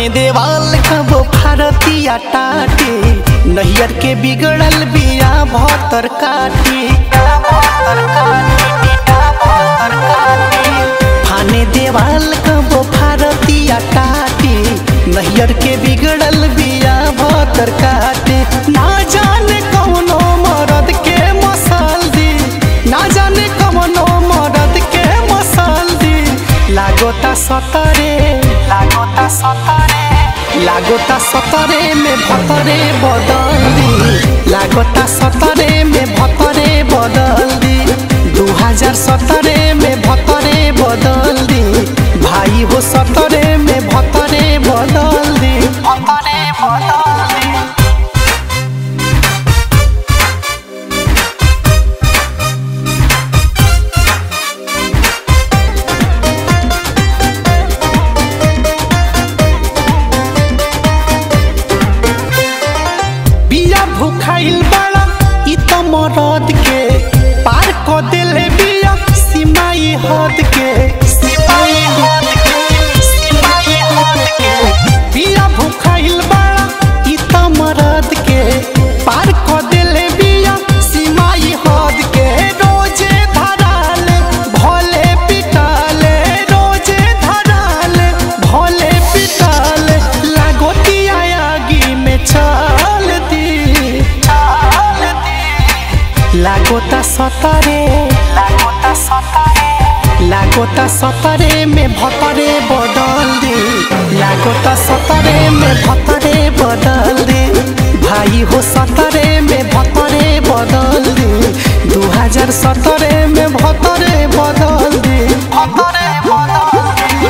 फाने देवाल कबो भारतीय टाटे नैयर के बिगड़ल बिया भतर काटी। फाने देवाल कबो भारतीय टाटे नैयर के बिगड़ल बिया भतर काटे। ना जाने कौनो मरद के मसाल दी, ना जाने कौनो मरद के मसाल दी। लागोता सतरे लागोता सतरे में भतरे बदल दी। लागोता सतरे में भतरे बदल दी। 2017 में भतरे बदल दी। भाई हो 17 में भतरे बदल दी। भतरे बदल दी। भूखाइल बड़ा इ त मरद के पार क देले बिया सीमाई हद के। बिया भूखाइल बड़ा इ त मरद के पार क देले बिया सीमाई हद के। रोजे धराले भले पिटाले, रोजे धराले भले पिटाले। लागोतिया आगी में चल दी। लागोता सतरे लागोता सतरे में भतरे बदल दी। लागोता सतरे में भतरे बदल दी। भाई हो 17 में भतरे बदल दी। 2017 में भतरे बदल दी। भतरे बदल दी।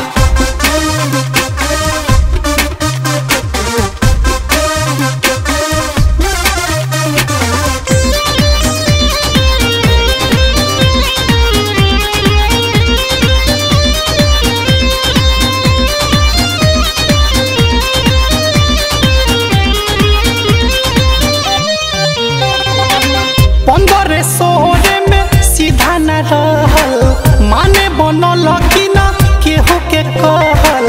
सोरे में सीधा न रहल, माने बनल कि ना केहू के कहल।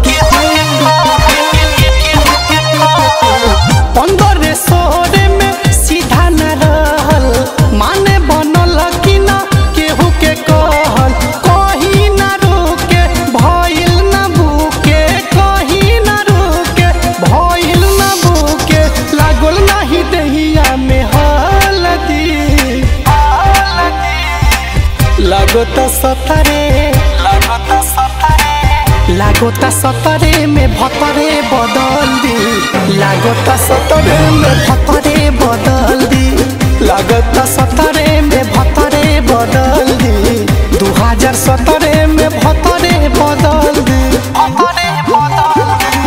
15 सोरे में सीधा न रहल, माने बनल कि ना केहू के कहल। कहीं न रुके भइल न बुके, कहीं न रुके भइल न बुके। लागल नाही दहिया में हल्दी। लागोता सतरे लागोता सतरे में भतरे बदल दी। लागोता सतरे में भतरे बदल दी। लागोता सतरे में भतरे बदल दी। 2017 में भतरे बदल दी। भतरे बदल दी।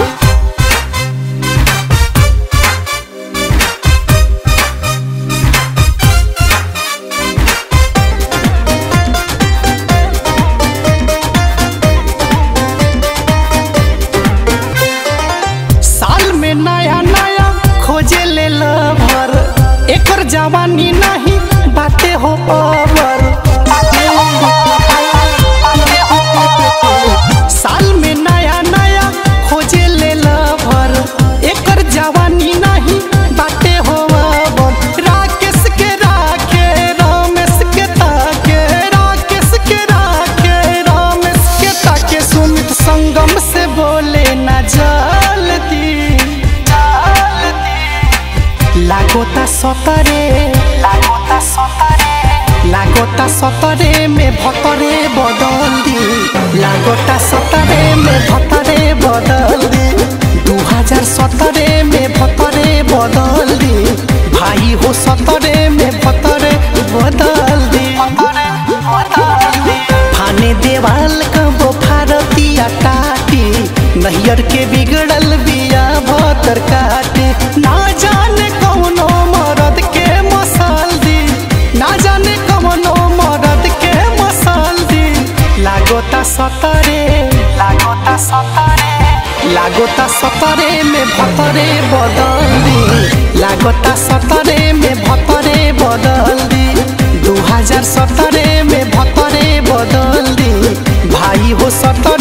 नया नया खोजे ले लवर, एकर जवानी नहीं बातें हो पावर। साल में नया नया खोजे ले लवर, एकर जवानी नहीं बातें हो पावर। राकेश के राखे रमेश के ताके, राकेश के राखे रमेश के ताके। सुमित संगम से बोले ना जल्दी। लागोता सतरे लागोता सतरे में भतरे बदल दी। लागोता सतरे में भतरे बदल दी। 2017 में भतरे बदल दी। भाई हो 17 में भतरे बदल दी। फाने देवाल कबो भारतीय टाटी नैयर के बिगड़ल बिया भतर काटे। ना जाने कौनो मरद के मसाल दी, ना जाने कौनो मरद के मसाल दी। लागोता सतरे लागोता सतरे में भतरे बदल दी। लागोता सतरे में भतरे बदल दी। 2017 में भतरे बदल दी। भाई हो 17